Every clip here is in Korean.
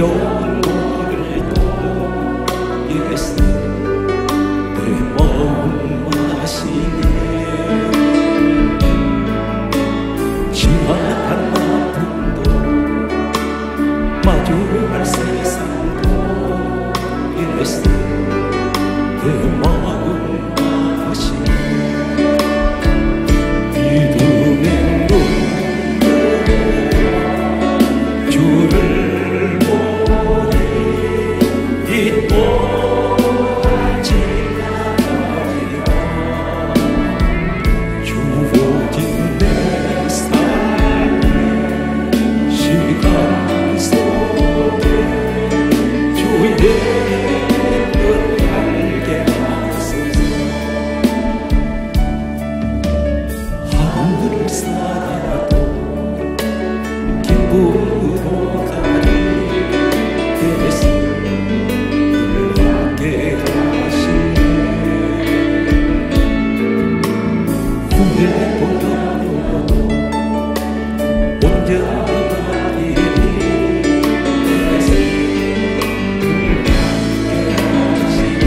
힘겨운 노래도 예수 내 마음 마시네. 심한 아픔도 마주할 세상도 예수 내 마음 마시네. 믿음의 눈 주를 보니 기뻐하지 않으리라. 주어진 내 삶 시간 속에 주의 뜻 알게 하소서. 하늘을 살아도 기쁨으로 가리 예수 늘 함께 하시네. 후회 보여도 온전하리니 예수 늘 함께 하시네.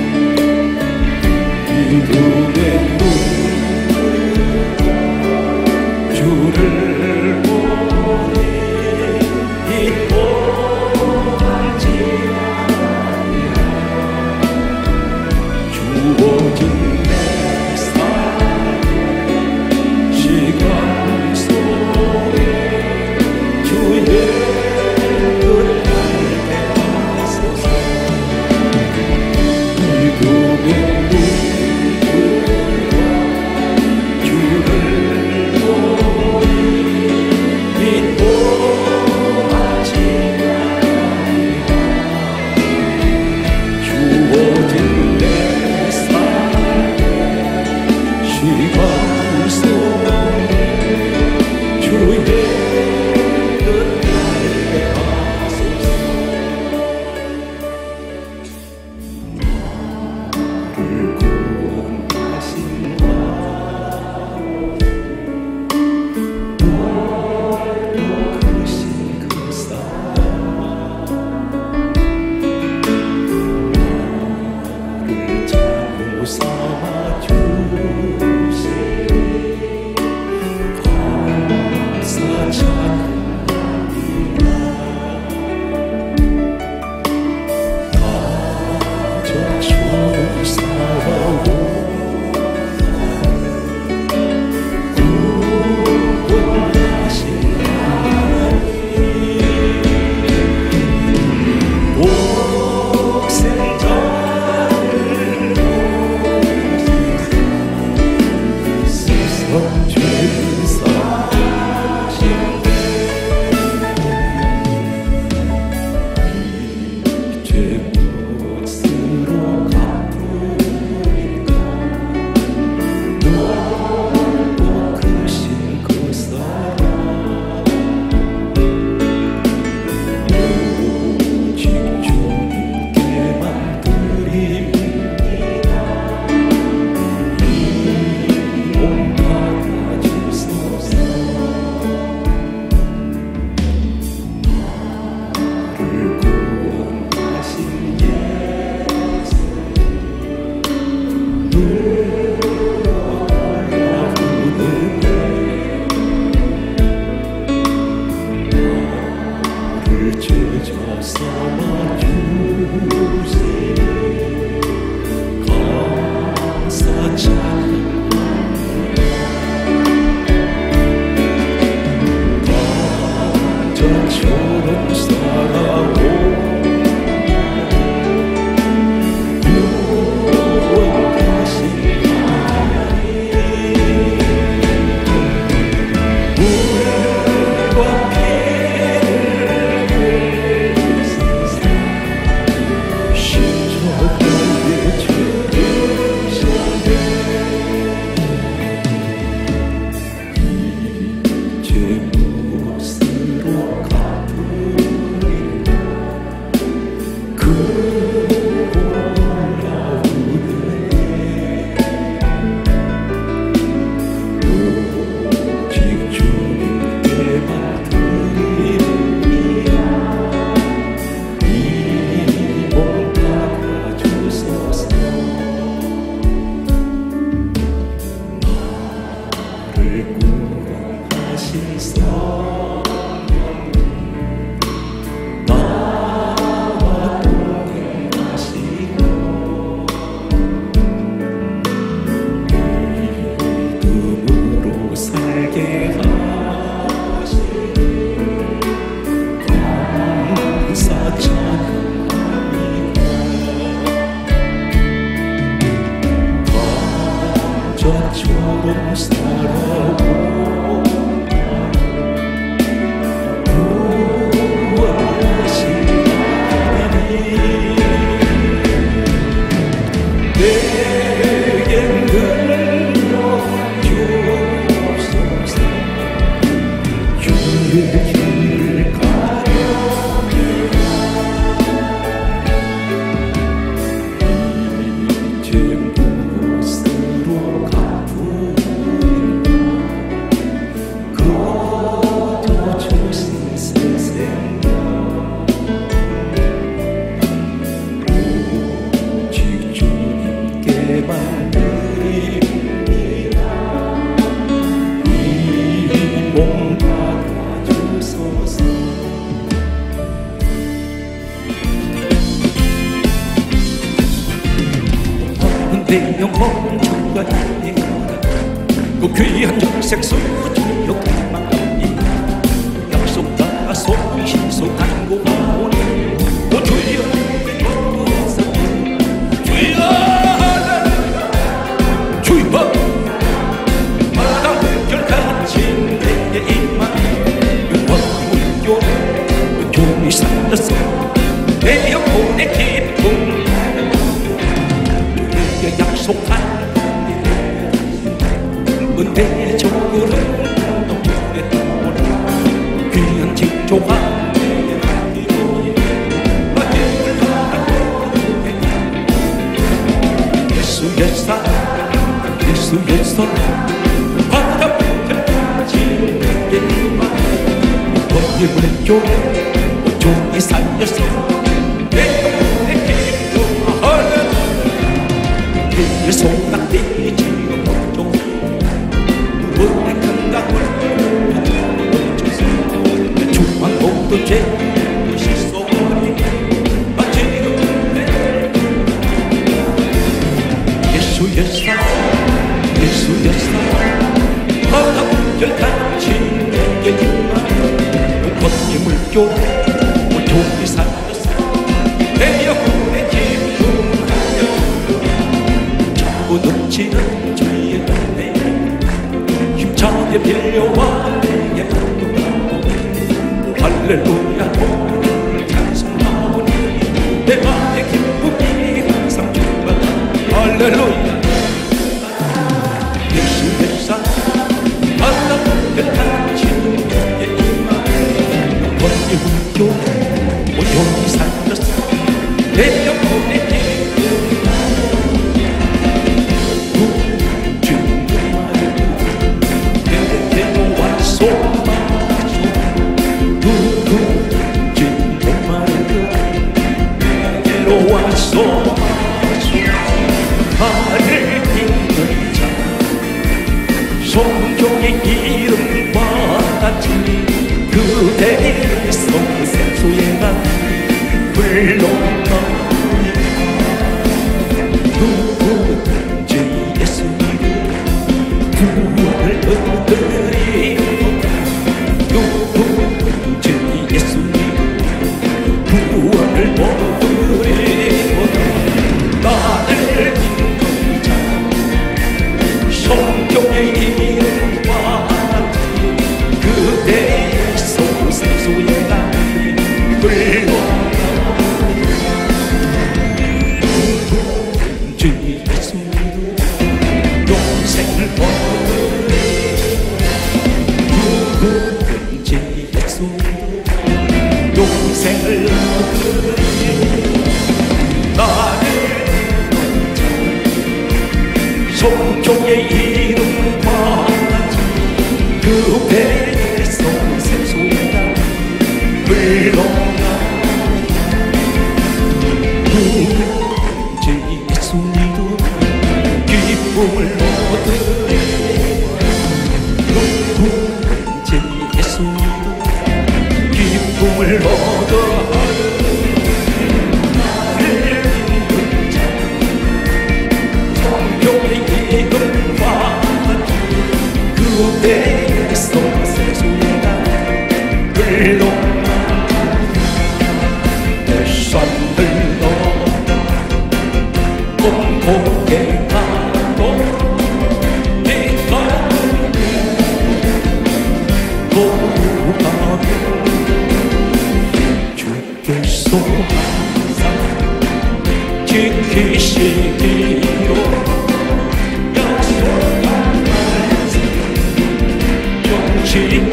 믿음의 눈 주를 보니 기뻐하지 않으리라. 주어진 내 삶 시간 속에 주의 뜻 알게 하소서. 믿음의 눈 주를 보니 기뻐하지 않으리라. 주어진 내 삶 시간 속에 주의 뜻 알게 하소서. 나를 구원하신 크신 그 사랑 나를 자녀 삼아주신 감사 찬양합니다. 가족 조사하고 구원하신 복생자를 여자처럼 살아오고 구원하신 하나님 내게 능력 주옵소서 주의 길을 가려니와 이제 무엇으로 갚으리까 거둬주신 세상에 오직 주님께만 드립니다. 이 몸 받아주소서. 내 영혼주가 인행하다 그 귀한 영색소 주역만 약속 따라 소신속한 고마오니 오 주여 주여 주여 마당 결같이 내게 임한 영원물교 종이 살렸어 내 영혼의 기쁨 약속한 은혜의 정글은 너에게 떠오르 귀한 징조가 내게 남기오니 마침을 바라고 예수의 사랑 예수의 손 바라보기까지 내게 임한 너의 물조 종이 살렸어 내 영혼의 기쁨 내 손깍지 지어보죠 은혜 큰 강물 멈춰서 내 중한 목도 죄 씻어버리 지금 내 예수의 사랑 예수의 사랑 바람결같이 내게 임한 권위 물교 종이 살렸어 내 영혼의 기쁨 넘치는 주의 은혜 힘차게 빌려와 내게 할렐루야 찬송하오니 내 맘의 기쁨이 항상 충만한 할렐루야 예수의 사랑 바람결같이 내게 임한 권위 물교 온종이 살렸어 내 영혼의 나를 믿는 자 성경의 이름과 같이 그대의 성생수의 난 불러나오니 누구든지 예수님 구원을 얻으리고 누구든지 예수님 구원을 얻으리고 나를 믿는 자 성경의 이름과 같이 그대의 성생수의 날 불러나오니 누구든지 예수님 영생을 얻으리 누구든지 예수님 영생을 얻으리 나를 성경의 이름과 같이 그대의 성생수의 날 불러나오니 누구든지 예수님도 기쁨을 얻으리 누구든지 예수님도 기쁨을 얻어하리 성경의 이름과 같이 그대의 성생수의 날 불러나오니 내 삶을 넘어 공복에 가도 지키고 약속한 말씀 용기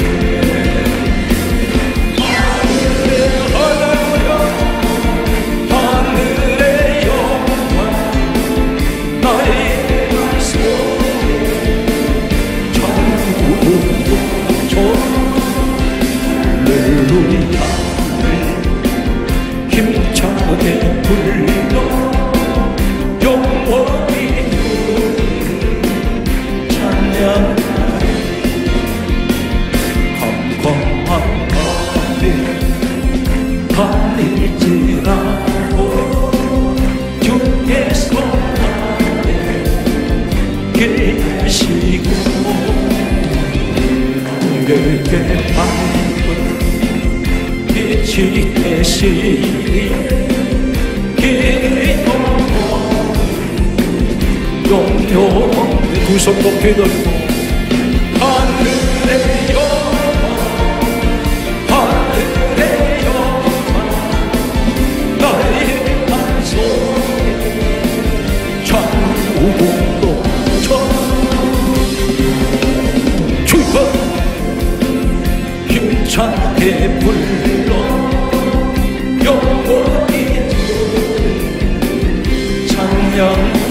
힘차게 불러 영원히 찬양하리 컴컴한 밤에 달릴지라도 주께서 나를 계시고 그에게 빛이 되시리 영영 두 손 높이 들고 하늘의 영광 하늘의 영광 나의 반석에 천국도 주여 힘차게 불러 영원히 찬양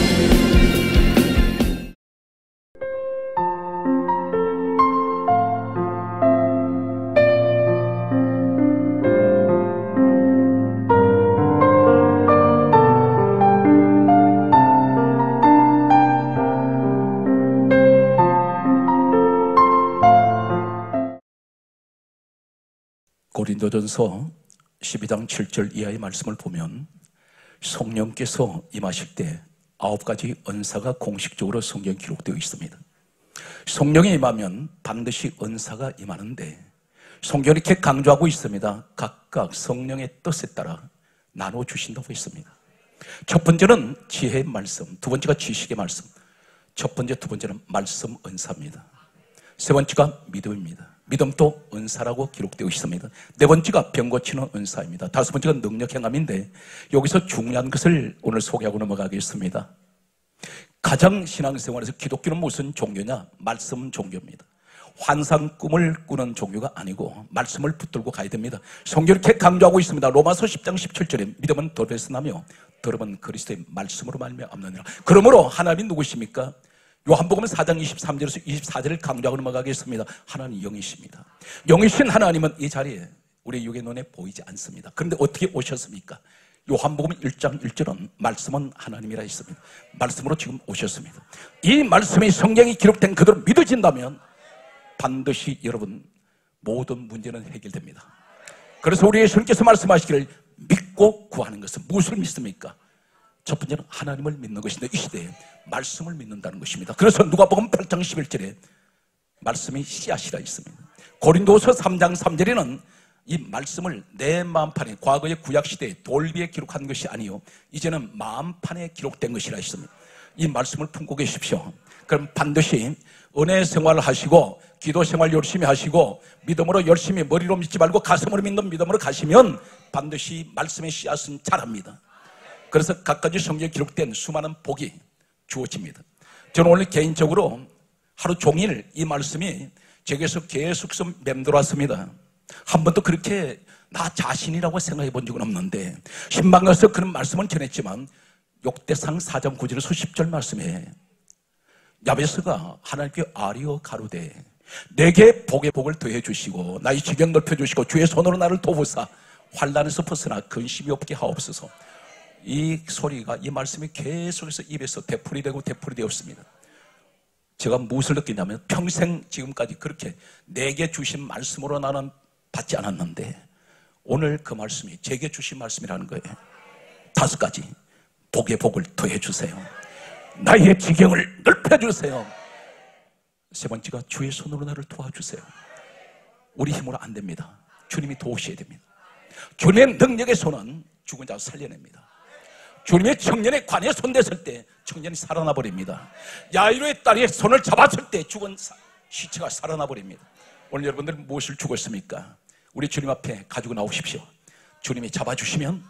고린도전서 12장 7절 이하의 말씀을 보면 성령께서 임하실 때 9가지 은사가 공식적으로 성경에 기록되어 있습니다. 성령이 임하면 반드시 은사가 임하는데 성경이 이렇게 강조하고 있습니다. 각각 성령의 뜻에 따라 나눠주신다고 했습니다. 첫 번째는 지혜의 말씀, 두 번째가 지식의 말씀, 첫 번째, 두 번째는 말씀 은사입니다. 세 번째가 믿음입니다. 믿음도 은사라고 기록되어 있습니다. 네 번째가 병 고치는 은사입니다. 다섯 번째가 능력 행함인데 여기서 중요한 것을 오늘 소개하고 넘어가겠습니다. 가장 신앙생활에서 기독교는 무슨 종교냐? 말씀 종교입니다. 환상 꿈을 꾸는 종교가 아니고 말씀을 붙들고 가야 됩니다. 성경이 이렇게 강조하고 있습니다. 로마서 10장 17절에 믿음은 들에서 나며 들음은 그리스도의 말씀으로 말미암느니라. 그러므로 하나님이 누구십니까? 요한복음 4장 23절에서 24절을 강조하고 넘어가겠습니다. 하나님 영이십니다. 영이신 하나님은 이 자리에 우리 육의 눈에 보이지 않습니다. 그런데 어떻게 오셨습니까? 요한복음 1장 1절은 말씀은 하나님이라 했습니다. 말씀으로 지금 오셨습니다. 이 말씀이 성경이 기록된 그대로 믿어진다면 반드시 여러분 모든 문제는 해결됩니다. 그래서 우리 예수님께서 말씀하시기를 믿고 구하는 것은 무엇을 믿습니까? 첫 번째는 하나님을 믿는 것인데 이 시대에 말씀을 믿는다는 것입니다. 그래서 누가복음 8장 11절에 말씀이 씨앗이라 있습니다. 고린도서 3장 3절에는 이 말씀을 내 마음판에 과거의 구약시대에 돌 위에 기록한 것이 아니요 이제는 마음판에 기록된 것이라 있습니다. 이 말씀을 품고 계십시오. 그럼 반드시 은혜 생활을 하시고 기도 생활 열심히 하시고 믿음으로 열심히 머리로 믿지 말고 가슴으로 믿는 믿음으로 가시면 반드시 말씀의 씨앗은 자랍니다. 그래서 각가지 성경에 기록된 수많은 복이 주어집니다. 저는 오늘 개인적으로 하루 종일 이 말씀이 제게서 계속해서 맴돌았습니다. 한 번도 그렇게 나 자신이라고 생각해 본 적은 없는데 신방에서 그런 말씀은 전했지만 역대상 4장 9절에서 10절 말씀에 야베스가 하나님께 아리어 가로되 내게 복의 복을 더해 주시고 나의 지경 넓혀 주시고 주의 손으로 나를 도우사 환난에서 벗어나 근심이 없게 하옵소서. 이 소리가 이 말씀이 계속해서 입에서 되풀이되고 되풀이되었습니다. 제가 무엇을 느끼냐면 평생 지금까지 그렇게 내게 주신 말씀으로 나는 받지 않았는데 오늘 그 말씀이 제게 주신 말씀이라는 거예요. 5가지 복의 복을 더해 주세요. 나의 지경을 넓혀 주세요. 세 번째가 주의 손으로 나를 도와주세요. 우리 힘으로 안 됩니다. 주님이 도우셔야 됩니다. 주님의 능력의 손은 죽은 자 살려냅니다. 주님의 청년의 관에 손댔을 때 청년이 살아나 버립니다. 야이로의 딸이 손을 잡았을 때 죽은 시체가 살아나 버립니다. 오늘 여러분들 무엇을 죽었습니까? 우리 주님 앞에 가지고 나오십시오. 주님이 잡아주시면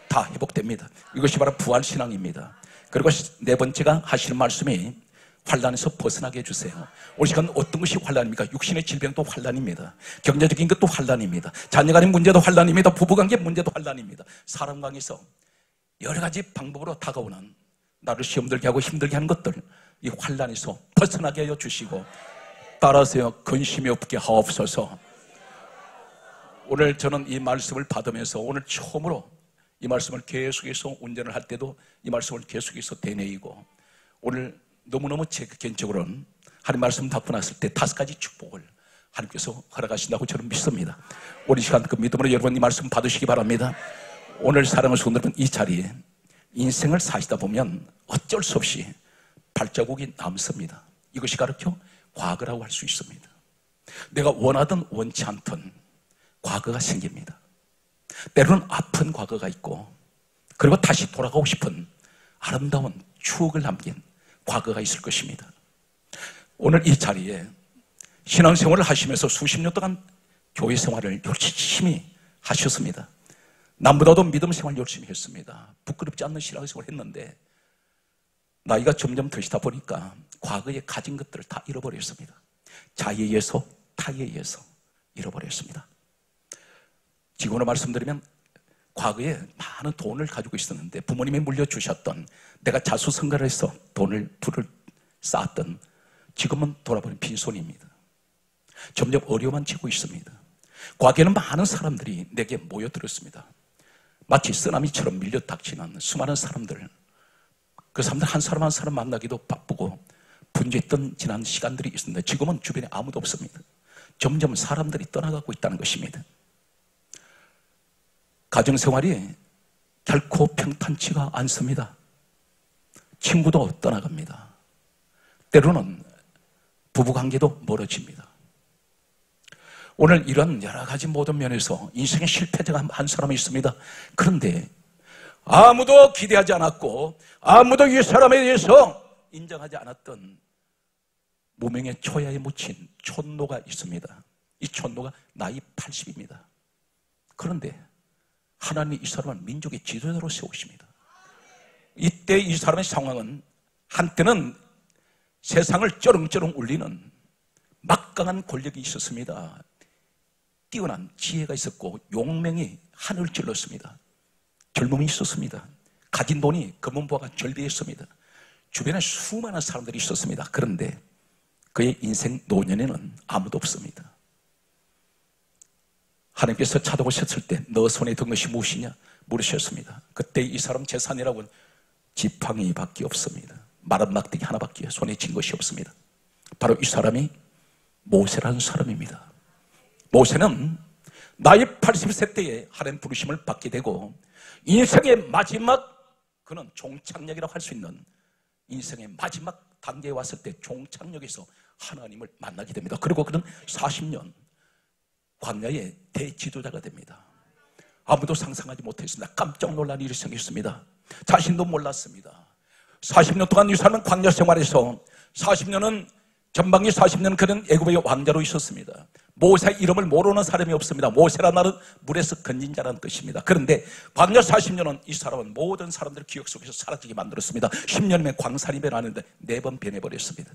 다 회복됩니다. 이것이 바로 부활신앙입니다. 그리고 네 번째가 하시는 말씀이 환난에서 벗어나게 해주세요. 오늘 시간 어떤 것이 환난입니까? 육신의 질병도 환난입니다. 경제적인 것도 환난입니다. 자녀간의 문제도 환난입니다. 부부관계 문제도 환난입니다. 사람 관계에서 여러 가지 방법으로 다가오는 나를 시험들게 하고 힘들게 하는 것들, 이 환난에서 벗어나게 하여 주시고, 따라서요, 근심이 없게 하옵소서. 오늘 저는 이 말씀을 받으면서 오늘 처음으로 이 말씀을 계속해서 운전을 할 때도 이 말씀을 계속해서 되뇌이고, 오늘 너무너무 제 개인적으로는 하나님 말씀 받고 났을 때 5가지 축복을 하나님께서 허락하신다고 저는 믿습니다. 오늘 이 시간 그 믿음으로 여러분 이 말씀 받으시기 바랍니다. 오늘 사랑하는 성도들은 이 자리에 인생을 사시다 보면 어쩔 수 없이 발자국이 남습니다. 이것이 가르쳐 과거라고 할 수 있습니다. 내가 원하든 원치 않든 과거가 생깁니다. 때로는 아픈 과거가 있고, 그리고 다시 돌아가고 싶은 아름다운 추억을 남긴 과거가 있을 것입니다. 오늘 이 자리에 신앙생활을 하시면서 수십 년 동안 교회 생활을 열심히 하셨습니다. 남보다도 믿음 생활 열심히 했습니다. 부끄럽지 않는 신앙생활을 했는데 나이가 점점 드시다 보니까 과거에 가진 것들을 다 잃어버렸습니다. 자에 의해서 타에 의해서 잃어버렸습니다. 지금으로 말씀드리면 과거에 많은 돈을 가지고 있었는데 부모님이 물려주셨던, 내가 자수성가를 해서 부를 쌓았던, 지금은 돌아보니 빈손입니다. 점점 어려움만 지고 있습니다. 과거에는 많은 사람들이 내게 모여들었습니다. 마치 쓰나미처럼 밀려닥치는 수많은 사람들, 그 사람들 한 사람 한 사람 만나기도 바쁘고 분주했던 지난 시간들이 있었는데 지금은 주변에 아무도 없습니다. 점점 사람들이 떠나가고 있다는 것입니다. 가정생활이 결코 평탄치가 않습니다. 친구도 떠나갑니다. 때로는 부부관계도 멀어집니다. 오늘 이런 여러 가지 모든 면에서 인생의 실패자가 한 사람이 있습니다. 그런데 아무도 기대하지 않았고 아무도 이 사람에 대해서 인정하지 않았던 무명의 초야에 묻힌 촌노가 있습니다. 이 촌노가 나이 80입니다. 그런데 하나님이 이 사람을 민족의 지도자로 세우십니다. 이때 이 사람의 상황은 한때는 세상을 쩌렁쩌렁 울리는 막강한 권력이 있었습니다. 뛰어난 지혜가 있었고 용맹이 하늘을 찔렀습니다. 젊음이 있었습니다. 가진 돈이 금은보화가 절대했습니다. 주변에 수많은 사람들이 있었습니다. 그런데 그의 인생 노년에는 아무도 없습니다. 하나님께서 찾아오셨을 때 너 손에 든 것이 무엇이냐 물으셨습니다. 그때 이 사람 재산이라고는 지팡이밖에 없습니다. 마른 막대기 하나밖에 손에 쥔 것이 없습니다. 바로 이 사람이 모세라는 사람입니다. 모세는 나이 80세 때에 하나님 부르심을 받게 되고 인생의 마지막, 그는 종착역이라고 할 수 있는 인생의 마지막 단계에 왔을 때 종착역에서 하나님을 만나게 됩니다. 그리고 그는 40년 광야의 대지도자가 됩니다. 아무도 상상하지 못했습니다. 깜짝 놀란 일이 생겼습니다. 자신도 몰랐습니다. 40년 동안 이 사람은 광야 생활에서 40년은 전방위 40년 그는 애굽의 왕자로 있었습니다. 모세 이름을 모르는 사람이 없습니다. 모세라는 말은 물에서 건진 자라는 뜻입니다. 그런데 광야 40년은 이 사람은 모든 사람들의 기억 속에서 사라지게 만들었습니다. 10년이면 광산이 변하는데 4번 변해버렸습니다.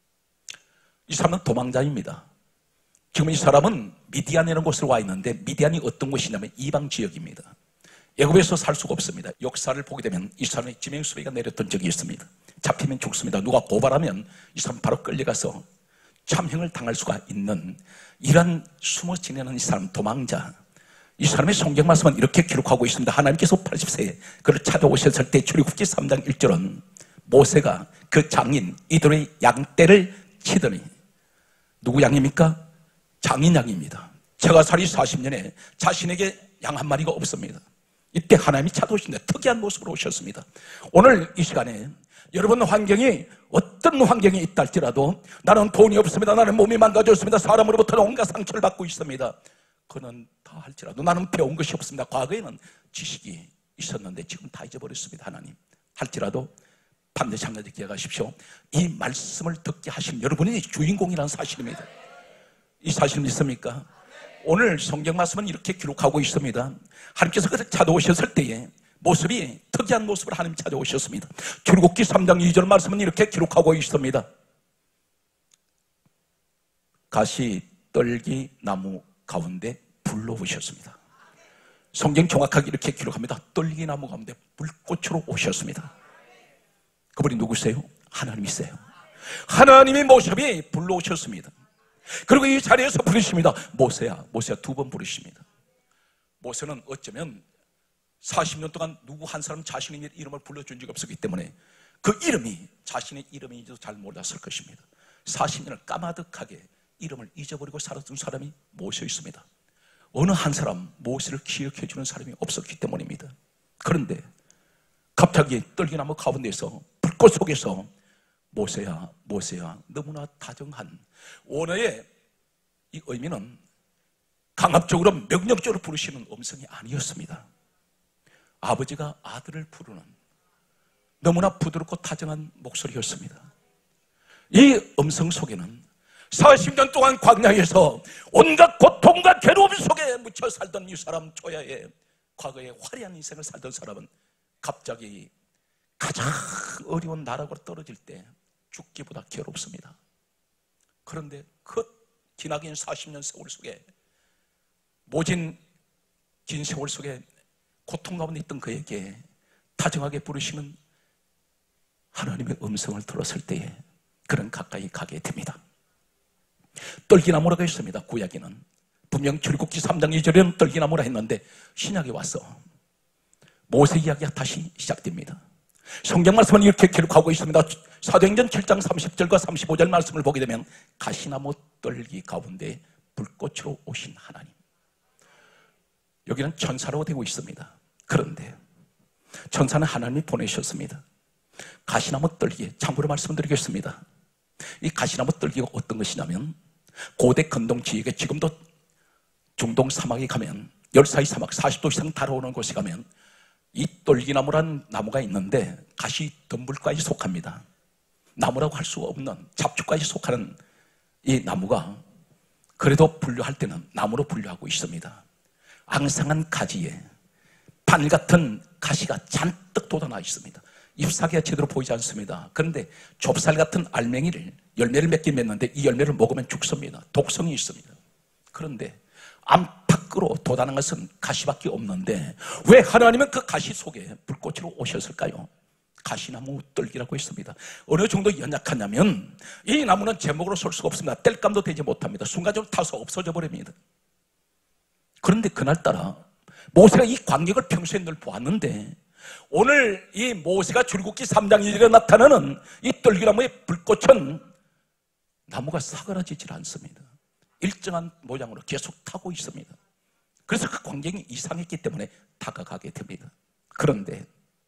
이 사람은 도망자입니다. 지금 이 사람은 미디안이라는 곳으로 와 있는데 미디안이 어떤 곳이냐면 이방 지역입니다. 애굽에서 살 수가 없습니다. 역사를 보게 되면 이 사람의 지명수배가 내렸던 적이 있습니다. 잡히면 죽습니다. 누가 고발하면 이 사람 바로 끌려가서 참형을 당할 수가 있는 이런 숨어 지내는 이 사람 도망자, 이 사람의 성경 말씀은 이렇게 기록하고 있습니다. 하나님께서 80세에 그를 찾아오셨을 때 출애굽기 3장 1절은 모세가 그 장인 이들의 양떼를 치더니, 누구 양입니까? 장인 양입니다. 제가살이 40년에 자신에게 양 한 마리가 없습니다. 이때 하나님이 찾아오신다. 특이한 모습으로 오셨습니다. 오늘 이 시간에 여러분 환경이 어떤 환경이 있다 할지라도 나는 돈이 없습니다. 나는 몸이 망가졌습니다. 사람으로부터 온갖 상처를 받고 있습니다. 그는 다 할지라도 나는 배운 것이 없습니다. 과거에는 지식이 있었는데 지금 다 잊어버렸습니다. 하나님 할지라도 반드시 한가지 기억하십시오. 이 말씀을 듣게 하신 여러분이 주인공이라는 사실입니다. 이 사실 믿습니까? 오늘 성경 말씀은 이렇게 기록하고 있습니다. 하나님께서 그를 찾아오셨을 때에 모습이 특이한 모습을 하나님 찾아오셨습니다. 출애굽기 3장 2절 말씀은 이렇게 기록하고 있습니다. 가시떨기 나무 가운데 불러오셨습니다. 성경 정확하게 이렇게 기록합니다. 떨기나무 가운데 불꽃으로 오셨습니다. 그분이 누구세요? 하나님이세요. 하나님의 모습이 불러오셨습니다. 그리고 이 자리에서 부르십니다. 모세야, 모세야 두 번 부르십니다. 모세는 어쩌면 40년 동안 누구 한 사람 자신의 이름을 불러준 적이 없었기 때문에 그 이름이 자신의 이름인지도 잘 몰랐을 것입니다. 40년을 까마득하게 이름을 잊어버리고 살았던 사람이 모세였습니다. 어느 한 사람 모세를 기억해 주는 사람이 없었기 때문입니다. 그런데 갑자기 떨기나무 가운데서 불꽃 속에서 모세야, 모세야, 너무나 다정한 원어의 이 의미는 강압적으로 명령적으로 부르시는 음성이 아니었습니다. 아버지가 아들을 부르는 너무나 부드럽고 다정한 목소리였습니다. 이 음성 속에는 40년 동안 광야에서 온갖 고통과 괴로움 속에 묻혀 살던 이 사람 초야의 과거의 화려한 인생을 살던 사람은 갑자기 가장 어려운 나락으로 떨어질 때 죽기보다 괴롭습니다. 그런데 그 기나긴 40년 세월 속에 모진 긴 세월 속에 고통 가운데 있던 그에게 다정하게 부르시는 하나님의 음성을 들었을 때에 그는 가까이 가게 됩니다. 떨기나무라고 했습니다. 구약에는 분명 출애굽기 3장 2절에는 떨기나무라 했는데 신약에 와서 모세 이야기가 다시 시작됩니다. 성경 말씀은 이렇게 기록하고 있습니다. 사도행전 7장 30절과 35절 말씀을 보게 되면 가시나무 떨기 가운데 불꽃으로 오신 하나님, 여기는 천사로 되고 있습니다. 그런데 천사는 하나님이 보내셨습니다. 가시나무 떨기, 참고로 말씀드리겠습니다. 이 가시나무 떨기가 어떤 것이냐면 고대 근동 지역에 지금도 중동 사막에 가면 열사의 사막 40도 이상 달아오는 곳에 가면 이 떨기나무란 나무가 있는데 가시 덤불과에 속합니다. 나무라고 할 수 없는 잡초까지 속하는 이 나무가 그래도 분류할 때는 나무로 분류하고 있습니다. 앙상한 가지에 바늘 같은 가시가 잔뜩 돋아나 있습니다. 잎사귀가 제대로 보이지 않습니다. 그런데 좁쌀 같은 알맹이를 열매를 맺긴 맺는데 이 열매를 먹으면 죽습니다. 독성이 있습니다. 그런데 안팎으로 돋아난 것은 가시밖에 없는데 왜 하나님은 그 가시 속에 불꽃으로 오셨을까요? 가시나무 떨기라고 했습니다. 어느 정도 연약하냐면 이 나무는 제목으로 설 수가 없습니다. 뗄감도 되지 못합니다. 순간적으로 타서 없어져 버립니다. 그런데 그날따라 모세가 이 광경을 평소에 늘 보았는데 오늘 이 모세가 출애굽기 3장 2절에 나타나는 이 떨기나무의 불꽃은 나무가 사그라지질 않습니다. 일정한 모양으로 계속 타고 있습니다. 그래서 그 광경이 이상했기 때문에 다가가게 됩니다. 그런데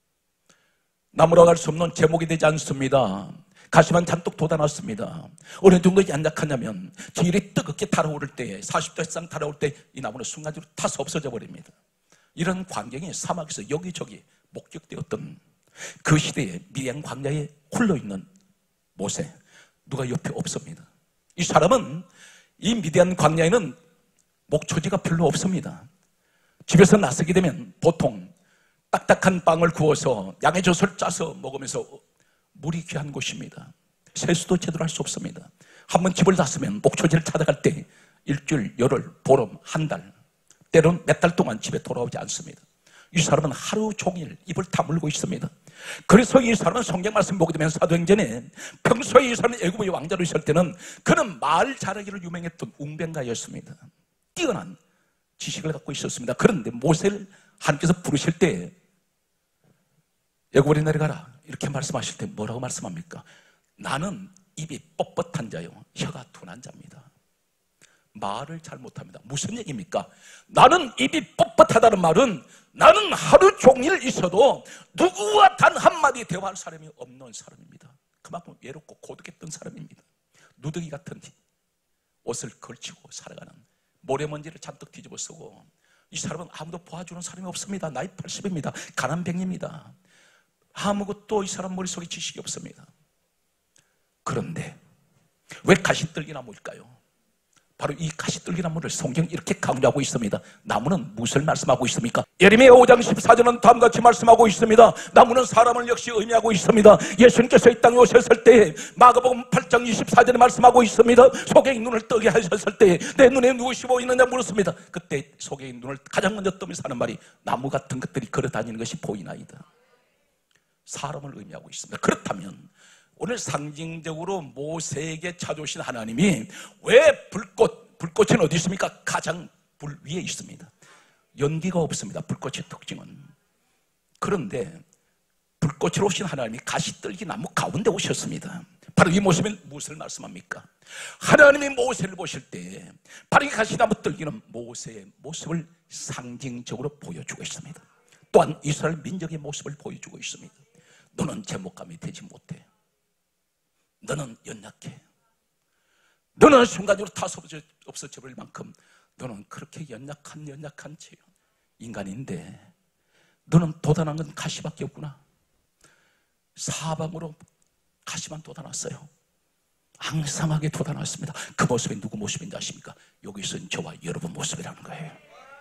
나무라고 할 수 없는 제목이 되지 않습니다. 가시만 잔뜩 돋아났습니다. 어느 정도 연약하냐면 지일이 뜨겁게 달아오를 때 40도 이상 달아올 때 이 나무는 순간적으로 타서 없어져 버립니다. 이런 광경이 사막에서 여기저기 목격되었던 그 시대에 미디안 광야에 홀로있는 모세, 누가 옆에 없습니다. 이 사람은 이 미디안 광야에는 목초지가 별로 없습니다. 집에서 나서게 되면 보통 딱딱한 빵을 구워서 양의 젖을 짜서 먹으면서 물이 귀한 곳입니다. 세수도 제대로 할 수 없습니다. 한번 집을 나서면 목초지를 찾아갈 때 일주일, 열흘, 보름, 한 달, 때로는 몇 달 동안 집에 돌아오지 않습니다. 이 사람은 하루 종일 입을 다물고 있습니다. 그래서 이 사람은 성경 말씀 보게 되면 사도행전에 평소에 이 사람은 애굽의 왕자로 있을 때는 그는 말 잘하기로 유명했던 웅변가였습니다. 뛰어난 지식을 갖고 있었습니다. 그런데 모세를 하나님께서 부르실 때 애굽으로 내려가라 이렇게 말씀하실 때 뭐라고 말씀합니까? 나는 입이 뻣뻣한 자요 혀가 둔한 자입니다. 말을 잘 못합니다. 무슨 얘기입니까? 나는 입이 뻣뻣하다는 말은 나는 하루 종일 있어도 누구와 단 한마디 대화할 사람이 없는 사람입니다. 그만큼 외롭고 고독했던 사람입니다. 누더기 같은 옷을 걸치고 살아가는 모래먼지를 잔뜩 뒤집어 쓰고 이 사람은 아무도 봐주는 사람이 없습니다. 나이 80입니다. 가난뱅입니다. 아무것도 이 사람 머릿속에 지식이 없습니다. 그런데 왜 가시떨기나무일까요? 바로 이 가시떨기나무를 성경이 이렇게 강조하고 있습니다. 나무는 무엇을 말씀하고 있습니까? 예레미야 5장 14절은 다음같이 말씀하고 있습니다. 나무는 사람을 역시 의미하고 있습니다. 예수님께서 이 땅에 오셨을 때 마가복음 8장 24절에 말씀하고 있습니다. 소경이 눈을 뜨게 하셨을 때 내 눈에 무엇이 보이느냐 물었습니다. 그때 소경이 눈을 가장 먼저 뜨면서 하는 말이 나무 같은 것들이 걸어다니는 것이 보이나이다. 사람을 의미하고 있습니다. 그렇다면 오늘 상징적으로 모세에게 찾아오신 하나님이 왜 불꽃은 어디 있습니까? 가장 불 위에 있습니다. 연기가 없습니다. 불꽃의 특징은. 그런데 불꽃으로 오신 하나님이 가시떨기 나무 가운데 오셨습니다. 바로 이 모습은 무엇을 말씀합니까? 하나님이 모세를 보실 때 바로 이 가시나무 떨기는 모세의 모습을 상징적으로 보여주고 있습니다. 또한 이스라엘 민족의 모습을 보여주고 있습니다. 너는 제목감이 되지 못해. 너는 연약해. 너는 순간적으로 다 없어져 버릴 만큼 너는 그렇게 연약한 인간인데 너는 도단한 건 가시밖에 없구나. 사방으로 가시만 돋아났어요. 앙상하게 돋아났습니다. 그 모습이 누구 모습인지 아십니까? 여기 있은 저와 여러분 모습이라는 거예요.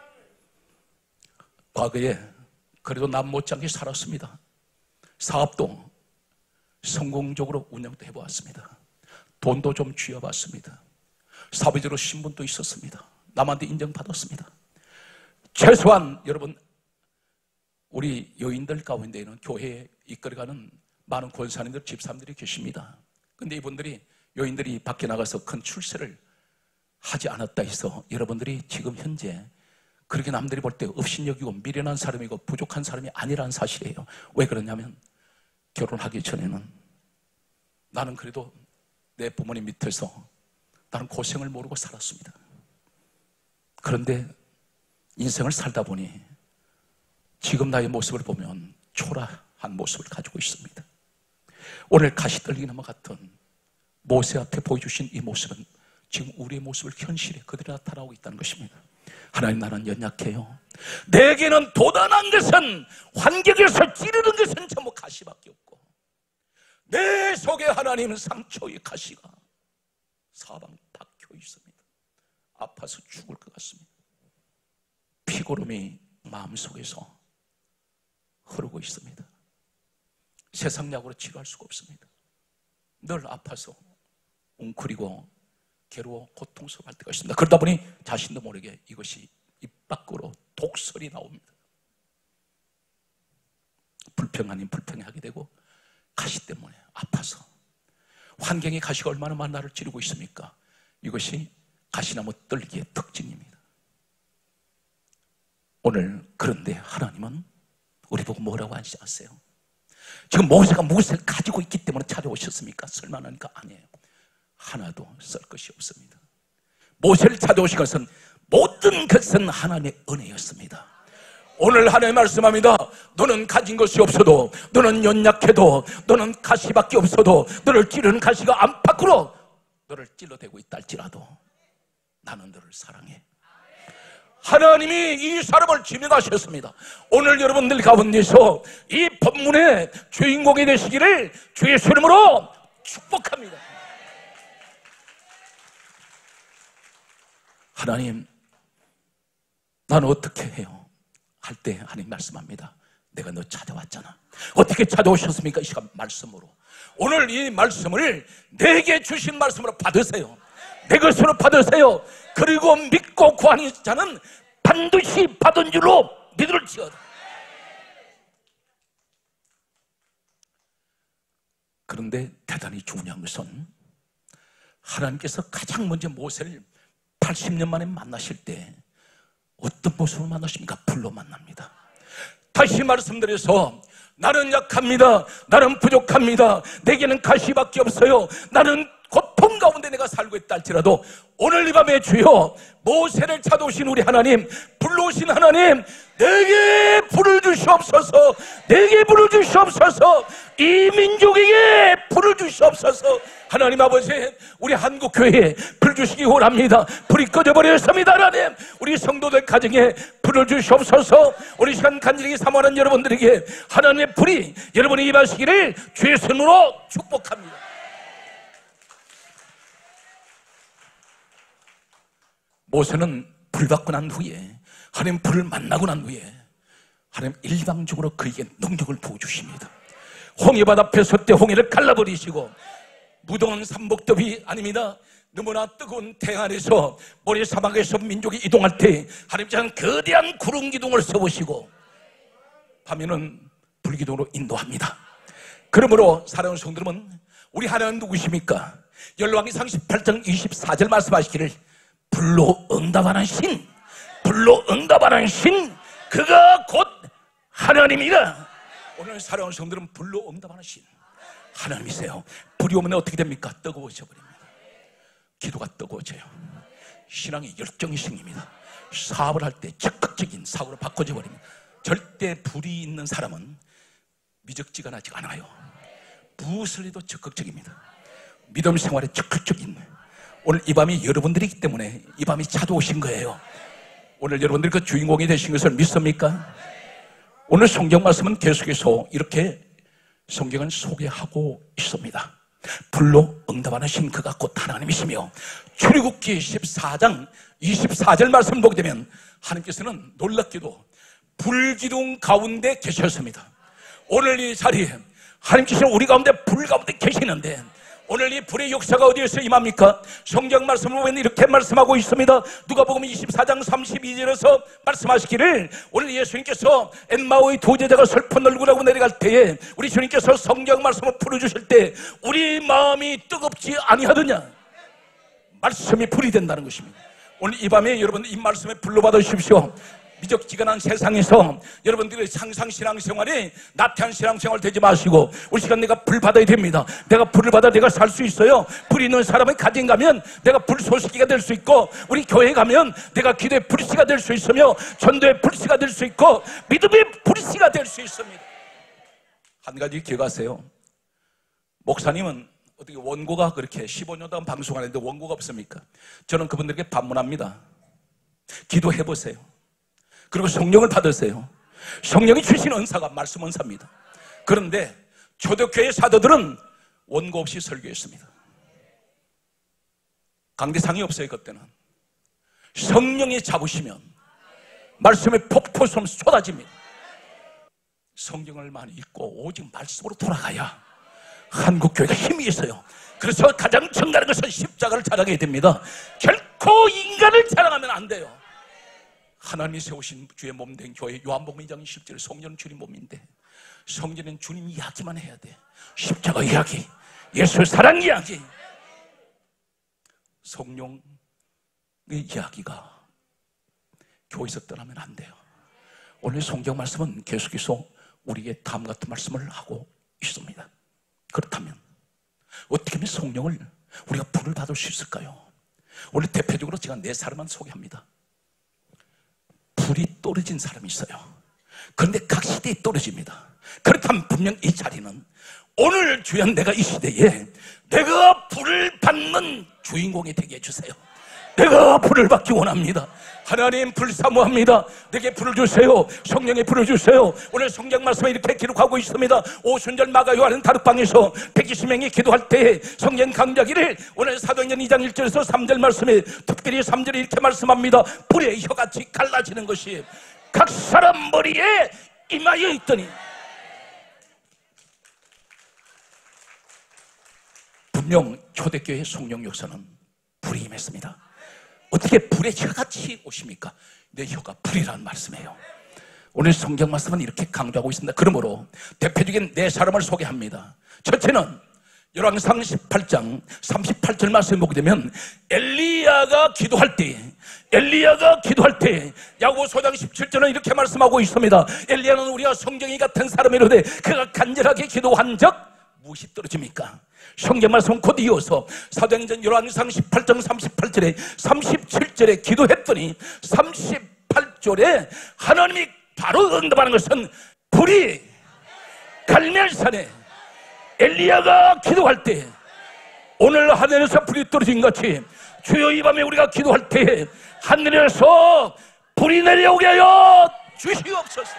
과거에 그래도 남 못지않게 살았습니다. 사업도 성공적으로 운영도 해보았습니다. 돈도 좀 쥐어봤습니다. 사회적으로 신분도 있었습니다. 남한테 인정받았습니다. 최소한 여러분 우리 여인들 가운데에는 교회에 이끌어가는 많은 권사님들, 집사님들이 계십니다. 근데 이분들이 여인들이 밖에 나가서 큰 출세를 하지 않았다 해서 여러분들이 지금 현재 그렇게 남들이 볼 때 업신여기고 미련한 사람이고 부족한 사람이 아니라는 사실이에요. 왜 그러냐면 결혼하기 전에는 나는 그래도 내 부모님 밑에서 나는 고생을 모르고 살았습니다. 그런데 인생을 살다 보니 지금 나의 모습을 보면 초라한 모습을 가지고 있습니다. 오늘 가시떨기나무 같은 모세 앞에 보여주신 이 모습은 지금 우리의 모습을 현실에 그대로 나타나고 있다는 것입니다. 하나님, 나는 연약해요. 내게는 도단한 것은, 환경에서 찌르는 것은 전부 가시밖에 없고 내 속에 하나님은 상처의 가시가 사방 박혀 있습니다. 아파서 죽을 것 같습니다. 피고름이 마음속에서 흐르고 있습니다. 세상 약으로 치료할 수가 없습니다. 늘 아파서 웅크리고 괴로워 고통스러워할 때가 있습니다. 그러다 보니 자신도 모르게 이것이 입 밖으로 독설이 나옵니다. 불평 아닌 불평하게 되고 가시 때문에 아파서. 환경의 가시가 얼마나 많은 나를 찌르고 있습니까? 이것이 가시나무 떨기의 특징입니다. 오늘 그런데 하나님은 우리 보고 뭐라고 하시지 않으세요? 지금 모세가 무엇을 가지고 있기 때문에 찾아오셨습니까? 설만하니까 아니에요. 하나도 쓸 것이 없습니다. 모세를 찾아오신 것은 모든 것은 하나님의 은혜였습니다. 오늘 하나님 말씀합니다. 너는 가진 것이 없어도, 너는 연약해도, 너는 가시밖에 없어도, 너를 찌르는 가시가 안팎으로 너를 찔러대고 있다 할지라도 나는 너를 사랑해. 하나님이 이 사람을 지명하셨습니다. 오늘 여러분들 가운데서 이 본문의 주인공이 되시기를 주의 이름으로 축복합니다. 하나님, 나는 어떻게 해요? 할 때 하나님 말씀합니다. 내가 너 찾아왔잖아. 어떻게 찾아오셨습니까? 이 시간 말씀으로. 오늘 이 말씀을 내게 주신 말씀으로 받으세요. 내 것으로 받으세요. 그리고 믿고 구하는 자는 반드시 받은 줄로 믿을지어다. 그런데 대단히 중요한 것은 하나님께서 가장 먼저 모세를 80년 만에 만나실 때 어떤 모습으로 만나십니까? 불로 만납니다. 다시 말씀드려서 나는 약합니다. 나는 부족합니다. 내게는 가시밖에 없어요. 나는 고통 가운데 내가 살고 있다 할지라도 오늘 이 밤에 주여, 모세를 찾아오신 우리 하나님, 불러오신 하나님, 내게 불을 주시옵소서. 내게 불을 주시옵소서. 이 민족에게 불을 주시옵소서. 하나님 아버지, 우리 한국교회에 불 주시기 원합니다. 불이 꺼져버렸습니다. 하나님, 우리 성도들 가정에 불을 주시옵소서. 우리 시간 간절히 사모하는 여러분들에게 하나님의 불이 여러분이 임하시기를 주의 손으로 축복합니다. 모세는 불 받고 난 후에, 하나님 불을 만나고 난 후에 하나님 일방적으로 그에게 능력을 부어주십니다. 홍해바다 앞에 섰때 홍해를 갈라버리시고, 무더운 삼복더위 아닙니다. 너무나 뜨거운 태양 아래서 모래 사막에서 민족이 이동할 때 하나님께서는 거대한 구름 기둥을 세우시고 밤에는 불기둥으로 인도합니다. 그러므로 사랑하는 성도들은, 우리 하나님은 누구십니까? 열왕기상 18장 24절 말씀하시기를 불로 응답하는 신, 불로 응답하는 신, 그가 곧 하나님이라. 오늘 사랑하는 성도들은 불로 응답하는 신 하나님이세요. 불이 오면 어떻게 됩니까? 뜨거워져 버립니다. 기도가 뜨거워져요. 신앙의 열정이 생깁니다. 사업을 할 때 적극적인 사고로 바꿔져 버립니다. 절대 불이 있는 사람은 미적지근하지 않아요. 무엇을 해도 적극적입니다. 믿음 생활에 적극적인, 오늘 이 밤이 여러분들이기 때문에 이 밤이 찾아오신 거예요. 오늘 여러분들이 그 주인공이 되신 것을 믿습니까? 오늘 성경 말씀은 계속해서 이렇게 성경은 소개하고 있습니다. 불로 응답하는 신, 그가 곧 하나님이시며, 출애굽기 14장 24절 말씀 보게 되면 하나님께서는 놀랍게도 불기둥 가운데 계셨습니다. 오늘 이 자리에 하나님께서는 우리 가운데 불 가운데 계시는데, 오늘 이 불의 역사가 어디에서 임합니까? 성경 말씀을 보면 이렇게 말씀하고 있습니다. 누가복음 24장 32절에서 말씀하시기를, 오늘 예수님께서 엠마오의 두 제자가 슬픈 얼굴하고 내려갈 때에 우리 주님께서 성경 말씀을 풀어주실 때 우리 마음이 뜨겁지 아니하더냐? 말씀이 불이 된다는 것입니다. 오늘 이 밤에 여러분 이 말씀에 불로 받으십시오. 미적지근한 세상에서 여러분들의 상상 신앙생활이 나태한 신앙생활 되지 마시고, 우리 시간 내가 불 받아야 됩니다. 내가 불을 받아 내가 살 수 있어요. 불이 있는 사람은 가진 가면 내가 불쏘시기가 될 수 있고, 우리 교회 가면 내가 기도의 불씨가 될 수 있으며 전도의 불씨가 될 수 있고 믿음의 불씨가 될 수 있습니다. 한 가지 기억하세요. 목사님은 어떻게 원고가 그렇게 15년 동안 방송하는데 원고가 없습니까? 저는 그분들에게 반문합니다. 기도해보세요. 그리고 성령을 받으세요. 성령이 주신 은사가 말씀 은사입니다. 그런데 초대교회 사도들은 원고 없이 설교했습니다. 강대상이 없어요. 그때는 성령이 잡으시면 말씀의 폭포처럼 쏟아집니다. 성경을 많이 읽고 오직 말씀으로 돌아가야 한국교회가 힘이 있어요. 그래서 가장 정갈한 것은 십자가를 자랑해야 됩니다. 결코 인간을 자랑하면 안 돼요. 하나님이 세우신 주의 몸 된 교회, 요한복음 2장 10절에 성전은 주님 몸인데, 성전은 주님 이야기만 해야 돼. 십자가 이야기, 예수 사랑 이야기, 성령의 이야기가 교회에서 떠나면 안 돼요. 오늘 성경 말씀은 계속해서 우리에게 다음 같은 말씀을 하고 있습니다. 그렇다면 어떻게 하면 성령을, 우리가 불을 받을 수 있을까요? 오늘 대표적으로 제가 네 사람만 소개합니다. 불이 떨어진 사람이 있어요. 그런데 각 시대에 떨어집니다. 그렇다면 분명 이 자리는 오늘 주연 내가 이 시대에 내가 불을 받는 주인공이 되게 해주세요. 내가 불을 받기 원합니다. 하나님 불 사모합니다. 내게 불을 주세요. 성령의 불을 주세요. 오늘 성경 말씀에 이렇게 기록하고 있습니다. 오순절 마가 요한은 다락방에서 120명이 기도할 때 성경 강자기를 오늘 사도행전 2장 1절에서 3절 말씀에 특별히 3절에 이렇게 말씀합니다. 불의 혀같이 갈라지는 것이 각 사람 머리에 임하여 있더니, 분명 초대교회의 성령 역사는 불이 임했습니다. 어떻게 불의 혀같이 오십니까? 내 혀가 불이라는 말씀이에요. 오늘 성경 말씀은 이렇게 강조하고 있습니다. 그러므로 대표적인 네 사람을 소개합니다. 첫째는 열왕기상 18장 38절 말씀을 보게 되면 엘리야가 기도할 때 야고보서 5장 17절은 이렇게 말씀하고 있습니다. 엘리야는 우리와 성경이 같은 사람이로되 그가 간절하게 기도한 적 무엇이 떨어집니까? 성경 말씀 곧 이어서 사도행전 열왕기상 18장 38절에 37절에 기도했더니 38절에 하나님이 바로 응답하는 것은 불이 갈멜산에 엘리야가 기도할 때 오늘 하늘에서 불이 떨어진 같이 주여 이 밤에 우리가 기도할 때 하늘에서 불이 내려오게 하여 주시옵소서.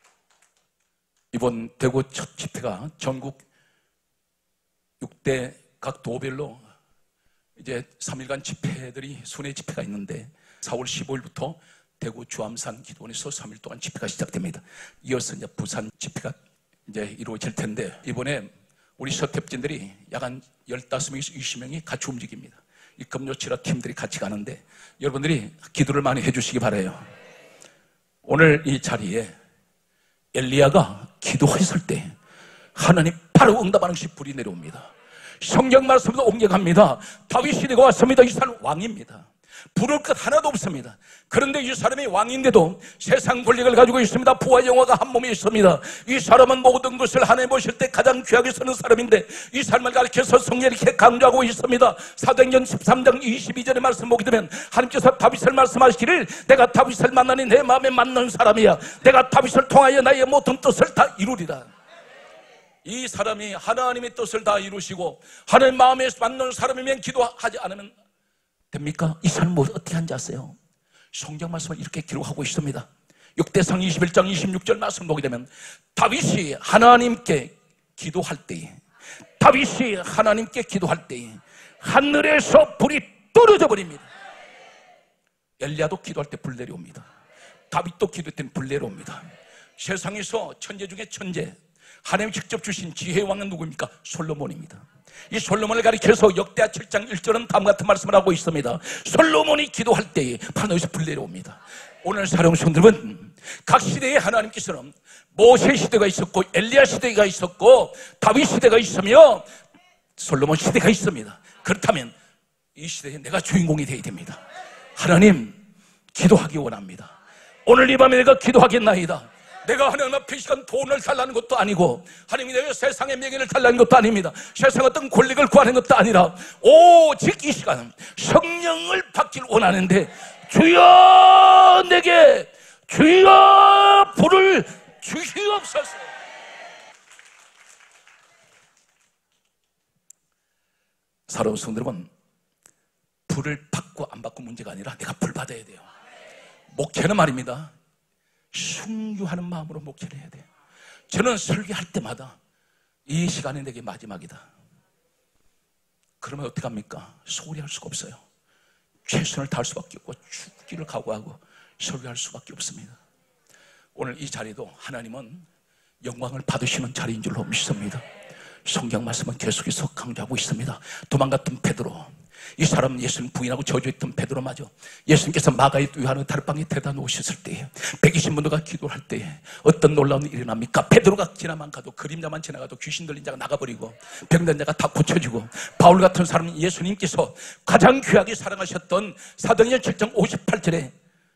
이번 대구 첫 집회가 전국 6대 각 도별로 이제 3일간 집회들이 순회 집회가 있는데 4월 15일부터 대구 주암산 기도원에서 3일 동안 집회가 시작됩니다. 이어서 이제 부산 집회가 이제 이루어질 텐데 이번에 우리 서탭진들이 약 한 15명에서 20명이 같이 움직입니다. 이 금요치라 팀들이 같이 가는데 여러분들이 기도를 많이 해주시기 바라요. 오늘 이 자리에 엘리야가 기도했을 때 하나님 바로 응답하는 것이 불이 내려옵니다. 성경 말씀도 옮겨갑니다. 다윗 시대가 왔습니다. 이 사람은 왕입니다. 부를 것 하나도 없습니다. 그런데 이 사람이 왕인데도 세상 권력을 가지고 있습니다. 부와 영화가 한 몸에 있습니다. 이 사람은 모든 것을 하나님 보실 때 가장 귀하게 쓰는 사람인데 이 삶을 가리켜서 성경이 이렇게 강조하고 있습니다. 사도행전 13장 22절의 말씀 보게 되면 하나님께서 다윗을 말씀하시기를 내가 다윗을 만나니 내 마음에 맞는 사람이야. 내가 다윗을 통하여 나의 모든 뜻을 다 이루리라. 이 사람이 하나님의 뜻을 다 이루시고 하나님 마음에 맞는 사람이면 기도하지 않으면 됩니까? 이 사람은 뭐 어떻게 한지 아세요? 성경 말씀을 이렇게 기록하고 있습니다. 역대상 21장 26절 말씀 보게 되면 다윗이 하나님께 기도할 때에 하늘에서 불이 떨어져 버립니다. 엘리야도 기도할 때 불 내려옵니다. 다윗도 기도할 때는 불 내려옵니다. 세상에서 천재 중에 천재, 하나님이 직접 주신 지혜의 왕은 누구입니까? 솔로몬입니다. 이 솔로몬을 가리켜서 역대하 7장 1절은 다음과 같은 말씀을 하고 있습니다. 솔로몬이 기도할 때에 하늘에서 불 내려옵니다. 오늘 사랑하는 성도들은 각 시대에 하나님께서는 모세 시대가 있었고 엘리야 시대가 있었고 다윗 시대가 있으며 솔로몬 시대가 있습니다. 그렇다면 이 시대에 내가 주인공이 되어야 됩니다. 하나님 기도하기 원합니다. 오늘 이 밤에 내가 기도하겠나이다. 내가 하나님 앞에 이 시간 돈을 달라는 것도 아니고 하나님이 내가 세상의 명예를 달라는 것도 아닙니다. 세상 어떤 권력을 구하는 것도 아니라 오직 이 시간 성령을 받길 원하는데 주여 내게 주여 불을 주시옵소서. 사랑하는 성도 여러분, 불을 받고 안 받고 문제가 아니라 내가 불 받아야 돼요. 목회는 말입니다. 순교하는 마음으로 목회를 해야 돼요. 저는 설교할 때마다 이 시간이 내게 마지막이다. 그러면 어떻게 합니까? 소홀히 할 수가 없어요. 최선을 다할 수밖에 없고 죽기를 각오하고 설교할 수밖에 없습니다. 오늘 이 자리도 하나님은 영광을 받으시는 자리인 줄로 믿습니다. 성경 말씀은 계속해서 강조하고 있습니다. 도망갔던 베드로, 이 사람은 예수님 부인하고 저주했던 베드로마저 예수님께서 마가의 요한의 다락방에 데려다 놓으셨을 때에 120문도가 기도할 때에 어떤 놀라운 일이 일어납니까? 베드로가 지나만 가도 그림자만 지나가도 귀신 들린 자가 나가버리고 병든 자가 다 고쳐지고 바울 같은 사람은 예수님께서 가장 귀하게 사랑하셨던 사도행전 7장 58절에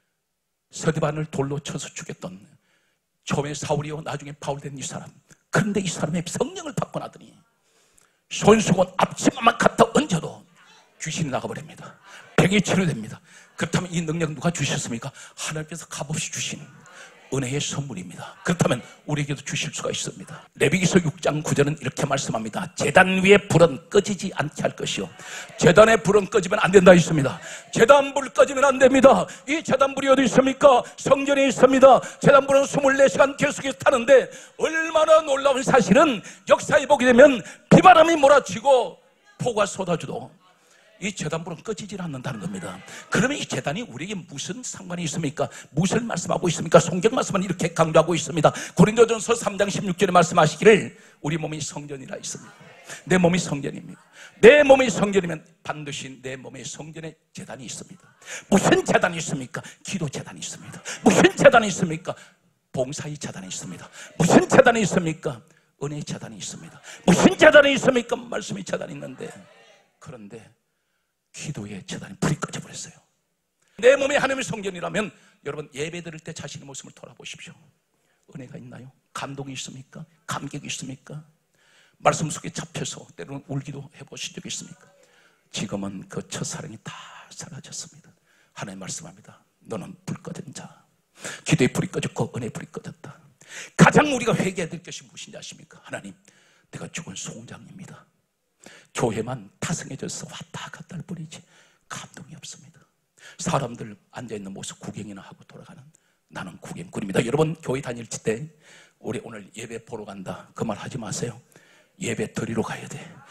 서대반을 돌로 쳐서 죽였던 처음에 사울이요 나중에 바울 된 이 사람, 그런데 이 사람의 성령을 받고 나더니 손수건 앞치마만 갖다 얹어도 귀신이 나가버립니다. 병이 치료됩니다. 그렇다면 이 능력 누가 주셨습니까? 하나님께서 값없이 주신 은혜의 선물입니다. 그렇다면 우리에게도 주실 수가 있습니다. 레위기서 6장 9절은 이렇게 말씀합니다. 제단 위에 불은 꺼지지 않게 할 것이요, 제단의 불은 꺼지면 안 된다 있습니다. 제단 불 꺼지면 안 됩니다. 이 제단 불이 어디 있습니까? 성전에 있습니다. 제단 불은 24시간 계속해서 타는데 얼마나 놀라운 사실은 역사에 보게 되면 비바람이 몰아치고 폭우가 쏟아져도 이 제단불은 꺼지질 않는다는 겁니다. 그러면 이 제단이 우리에게 무슨 상관이 있습니까? 무엇을 말씀하고 있습니까? 성경 말씀은 이렇게 강조하고 있습니다. 고린도전서 3장 16절에 말씀하시기를 우리 몸이 성전이라 있습니다. 내 몸이 성전입니다. 내 몸이 성전이면 반드시 내 몸의 성전에 제단이 있습니다. 무슨 제단이 있습니까? 기도 제단이 있습니다. 무슨 제단이 있습니까? 봉사의 제단이 있습니다. 무슨 제단이 있습니까? 은혜의 제단이 있습니다. 무슨 제단이 있습니까? 말씀의 제단이 있는데, 그런데 기도의 제단이 불이 꺼져버렸어요. 내 몸이 하나님의 성전이라면 여러분 예배 드릴 때 자신의 모습을 돌아보십시오. 은혜가 있나요? 감동이 있습니까? 감격이 있습니까? 말씀 속에 잡혀서 때로는 울기도 해보신 적이 있습니까? 지금은 그 첫사랑이 다 사라졌습니다. 하나님 말씀합니다. 너는 불 꺼진 자, 기도의 불이 꺼졌고 은혜의 불이 꺼졌다. 가장 우리가 회개해야 될 것이 무엇인지 아십니까? 하나님, 내가 죽은 송장입니다. 교회만 타성해져서 왔다 갔다 할 뿐이지 감동이 없습니다. 사람들 앉아있는 모습 구경이나 하고 돌아가는 나는 구경꾼입니다. 여러분 교회 다닐 때 우리 오늘 예배 보러 간다 그 말 하지 마세요. 예배 드리러 가야 돼.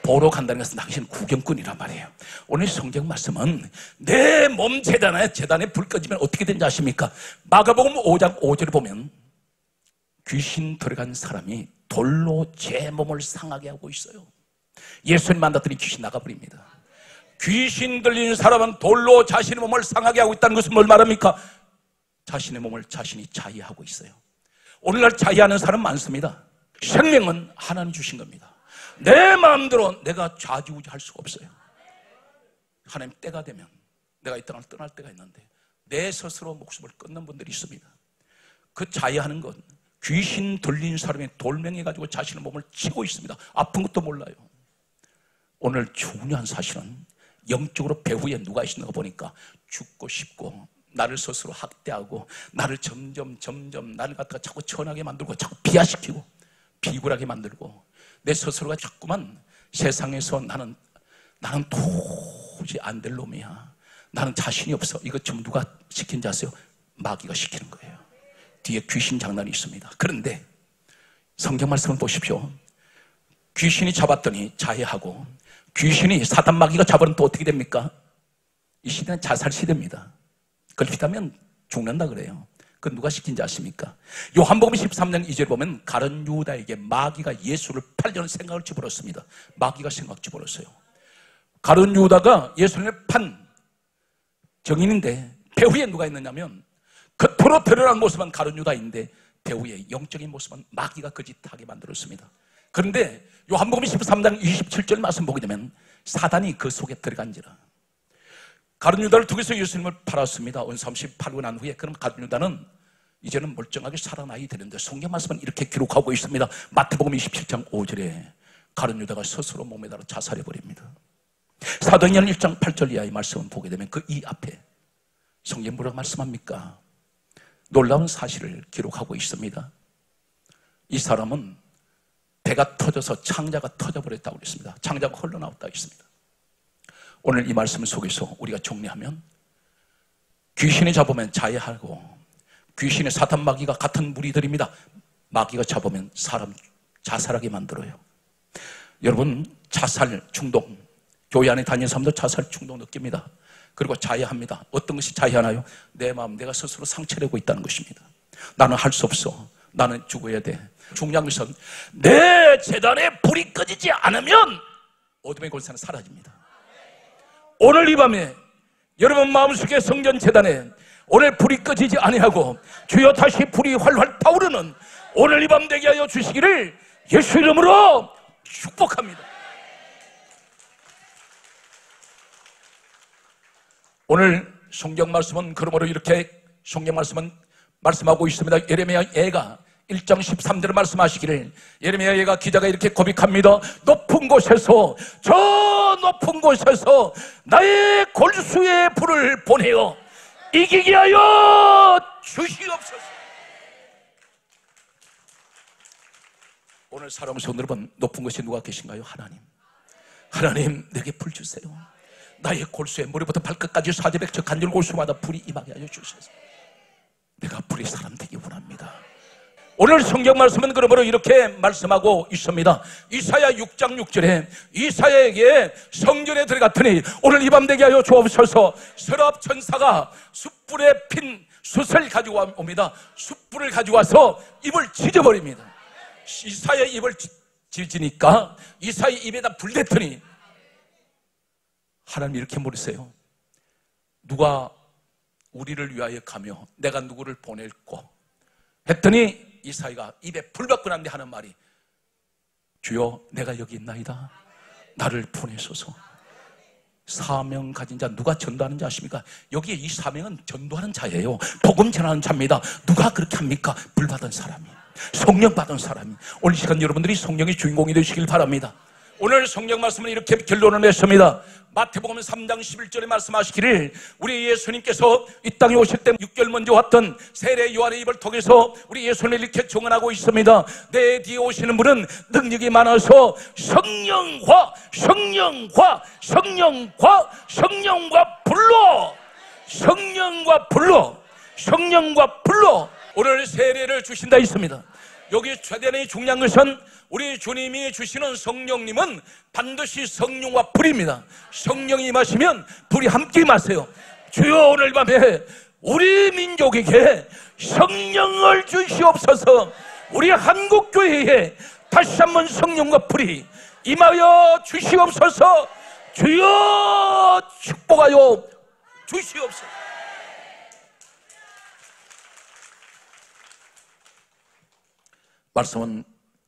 보러 간다는 것은 당신은 구경꾼이란 말이에요. 오늘 성경 말씀은 내 몸 재단에 불 꺼지면 어떻게 되는지 아십니까? 마가복음 5장 5절을 보면 귀신 들어간 사람이 돌로 제 몸을 상하게 하고 있어요. 예수님 만났더니 귀신 나가버립니다. 귀신 들린 사람은 돌로 자신의 몸을 상하게 하고 있다는 것은 뭘 말합니까? 자신의 몸을 자신이 자위하고 있어요. 오늘날 자위하는 사람 많습니다. 생명은 하나님 주신 겁니다. 내 마음대로 내가 좌지우지할 수가 없어요. 하나님 때가 되면 내가 이 땅을 떠날 때가 있는데 내 스스로 목숨을 끊는 분들이 있습니다. 그 자위하는 건 귀신 들린 사람이 돌멩이 가지고 자신의 몸을 치고 있습니다. 아픈 것도 몰라요. 오늘 중요한 사실은 영적으로 배후에 누가 있는가 보니까 죽고 싶고 나를 스스로 학대하고 나를 점점 나를 갖다가 자꾸 천하게 만들고 자꾸 비하시키고 비굴하게 만들고 내 스스로가 자꾸만 세상에서 나는 도저히 안 될 놈이야. 나는 자신이 없어. 이거 좀 누가 시킨지 아세요? 마귀가 시키는 거예요. 뒤에 귀신 장난이 있습니다. 그런데 성경 말씀을 보십시오. 귀신이 잡았더니 자해하고 귀신이 사단 마귀가 잡으면 또 어떻게 됩니까? 이 시대는 자살 시대입니다. 걸핏하면 죽는다 그래요. 그건 누가 시킨지 아십니까? 요한복음 13장 2절 보면 가룟 유다에게 마귀가 예수를 팔려는 생각을 집어넣습니다. 마귀가 생각 집어넣었어요. 가룟 유다가 예수님을 판 정인인데 배후에 누가 있느냐면 겉으로 드러난 모습은 가룟 유다인데 배후에 영적인 모습은 마귀가 거짓하게 만들었습니다. 그런데 요한복음 13장 27절 말씀 보게 되면 사단이 그 속에 들어간지라. 가룟 유다를 통해서 예수님을 팔았습니다. 온 38년 난 후에. 그럼 가룟 유다는 이제는 멀쩡하게 살아나야 되는데 성경 말씀은 이렇게 기록하고 있습니다. 마태복음 27장 5절에 가룟 유다가 스스로 몸에 달아 자살해버립니다. 사도행전 1장 8절 이하의 말씀을 보게 되면 그 이 앞에 성경 뭐라고 말씀합니까? 놀라운 사실을 기록하고 있습니다. 이 사람은 배가 터져서 창자가 터져버렸다고 그랬습니다. 창자가 흘러나왔다고 했습니다. 오늘 이 말씀 속에서 우리가 정리하면 귀신이 잡으면 자해하고 귀신의 사탄 마귀가 같은 무리들입니다. 마귀가 잡으면 사람 자살하게 만들어요. 여러분 자살 충동, 교회 안에 다니는 사람도 자살 충동 느낍니다. 그리고 자해합니다. 어떤 것이 자해하나요? 내 마음, 내가 스스로 상처내고 있다는 것입니다. 나는 할 수 없어. 나는 죽어야 돼. 중요한 것은 내 재단에 불이 꺼지지 않으면 어둠의 권세는 사라집니다. 오늘 이 밤에 여러분 마음속에 성전 재단에 오늘 불이 꺼지지 아니하고 주여 다시 불이 활활 타오르는 오늘 이 밤 되게 하여 주시기를 예수 이름으로 축복합니다. 오늘 성경 말씀은 그러므로 이렇게 성경 말씀은 말씀하고 있습니다. 예레미야 예가 1장 13절을 말씀하시기를 예레미야 예가 기자가 이렇게 고백합니다. 높은 곳에서 저 높은 곳에서 나의 골수의 불을 보내어 이기게 하여 주시옵소서. 오늘 살아오면서 여러분 높은 곳에 누가 계신가요? 하나님. 하나님 내게 불 주세요. 나의 골수에 머리부터 발끝까지 사지백척 간절 골수마다 불이 임하게 하여 주셔서 내가 불의 사람 되기 원합니다. 오늘 성경 말씀은 그러므로 이렇게 말씀하고 있습니다. 이사야 6장 6절에 이사야에게 성전에 들어갔더니 오늘 이 밤 되게 하여 주옵소서. 서랍 천사가 숯불에 핀 숯을 가지고 옵니다. 숯불을 가지고 와서 입을 찢어버립니다. 이사야의 입을 찢으니까 이사야의 입에다 불 댔더니 하나님 이렇게 물으세요. 누가 우리를 위하여 가며 내가 누구를 보낼꼬 했더니 이사야가 입에 불 받고 난 뒤에 하는 말이 주여 내가 여기 있나이다. 나를 보내소서. 사명 가진 자 누가 전도하는 자 아십니까? 여기에 이 사명은 전도하는 자예요. 복음 전하는 자입니다. 누가 그렇게 합니까? 불 받은 사람이, 성령 받은 사람이. 오늘 시간 여러분들이 성령의 주인공이 되시길 바랍니다. 오늘 성경 말씀은 이렇게 결론을 냈습니다. 마태복음 3장 11절에 말씀하시기를 우리 예수님께서 이 땅에 오실 때 6개월 먼저 왔던 세례 요한의 입을 통해서 우리 예수님을 이렇게 증언하고 있습니다. 내 뒤에 오시는 분은 능력이 많아서 성령과 불로 오늘 세례를 주신다 있습니다. 여기 최대한 중요한 것은 우리 주님이 주시는 성령님은 반드시 성령과 불입니다. 성령이 임하시면 불이 함께 임하세요. 주여, 오늘 밤에 우리 민족에게 성령을 주시옵소서. 우리 한국교회에 다시 한번 성령과 불이 임하여 주시옵소서. 주여, 축복하여 주시옵소서. 말씀은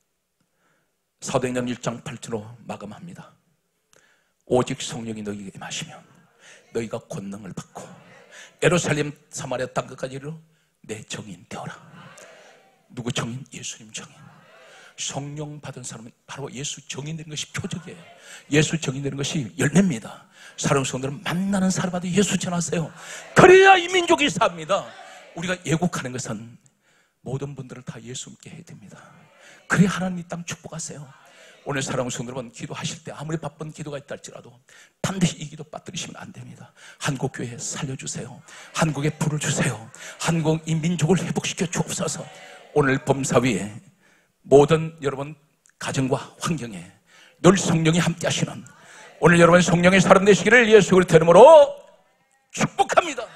사도행전 1장 8절로 마감합니다. 오직 성령이 너희에게 임하시면 너희가 권능을 받고 예루살렘 사마리아 땅 끝까지 이르러 내 정인 되어라. 누구 정인? 예수님 정인. 성령 받은 사람은 바로 예수 정인 되는 것이 표적이에요. 예수 정인 되는 것이 열매입니다. 사랑하는 성도들은 만나는 사람마다 예수 전하세요. 그래야 이 민족이 삽니다. 우리가 예국하는 것은 모든 분들을 다 예수 믿게 해야 됩니다. 그래야 하나님 이 땅 축복하세요. 오늘 사랑하는 성도 여러분, 기도하실 때 아무리 바쁜 기도가 있다 할지라도 반드시 이 기도 빠뜨리시면 안 됩니다. 한국교회 살려주세요. 한국에 불을 주세요. 한국 이 민족을 회복시켜 주옵소서. 오늘 범사위에 모든 여러분 가정과 환경에 늘 성령이 함께 하시는 오늘 여러분 성령의 사람 되시기를 예수 그리스도 이름으로 축복합니다.